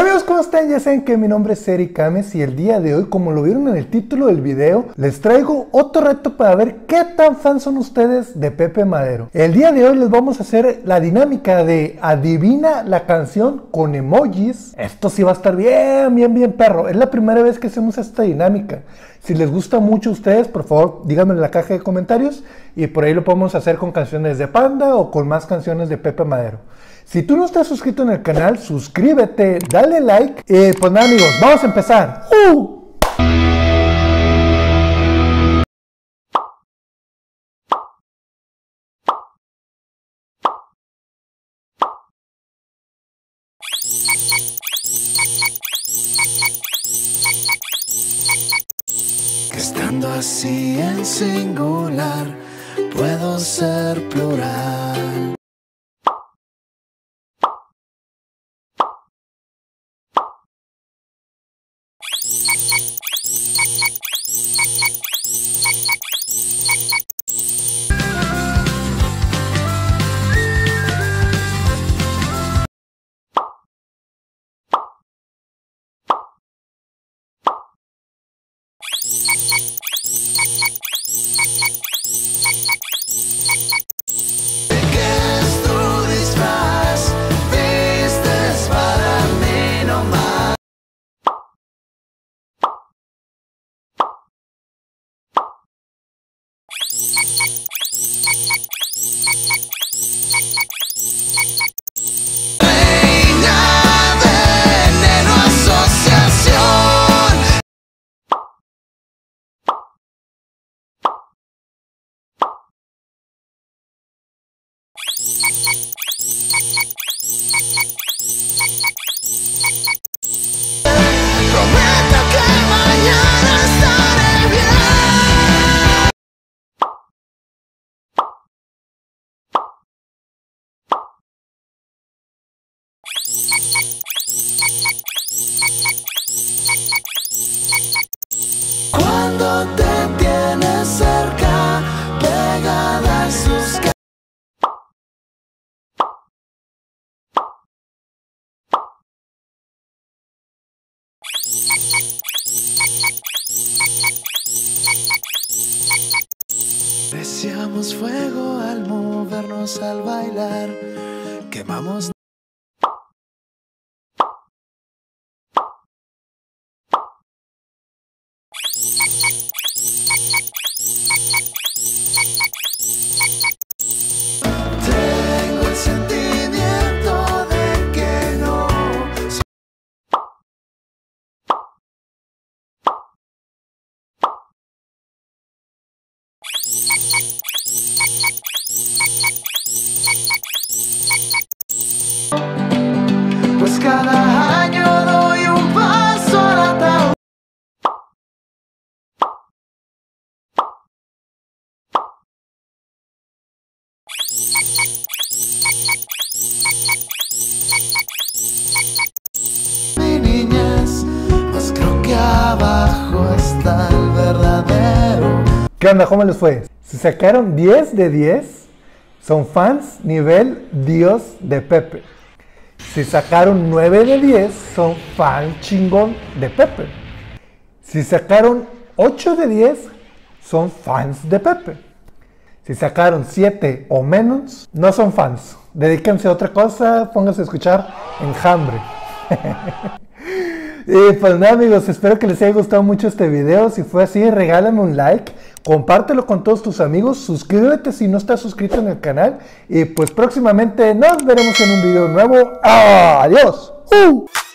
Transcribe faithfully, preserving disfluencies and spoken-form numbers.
Amigos, ¿cómo están? Ya saben que mi nombre es Eric Ames y el día de hoy, como lo vieron en el título del video, les traigo otro reto para ver qué tan fans son ustedes de Pepe Madero. El día de hoy les vamos a hacer la dinámica de adivina la canción con emojis. Esto sí va a estar bien, bien, bien perro. Es la primera vez que hacemos esta dinámica. Si les gusta mucho a ustedes, por favor, díganme en la caja de comentarios y por ahí lo podemos hacer con canciones de Panda o con más canciones de Pepe Madero. Si tú no estás suscrito en el canal, suscríbete, dale like. Y pues nada, amigos, vamos a empezar. ¡Uh! Que estando así en singular, puedo ser plural. Prometo que mañana estaré bien. Cuando te tienes cerca, pegada a sus ca- Deseamos fuego al movernos, al bailar, quemamos. Tengo el sentimiento de que no. Pues cada año doy un paso al ataúd. Mi niñez, pues creo que abajo está el verdadero. ¿Qué onda? ¿Cómo les fue? Si sacaron diez de diez, son fans nivel Dios de Pepe. Si sacaron nueve de diez, son fan chingón de Pepe. Si sacaron ocho de diez, son fans de Pepe. Si sacaron siete o menos, no son fans. Dedíquense a otra cosa, pónganse a escuchar Enjambre. Y pues nada, amigos, espero que les haya gustado mucho este video. Si fue así, regálame un like, compártelo con todos tus amigos, suscríbete si no estás suscrito en el canal y pues próximamente nos veremos en un video nuevo. ¡Adiós! ¡Uh!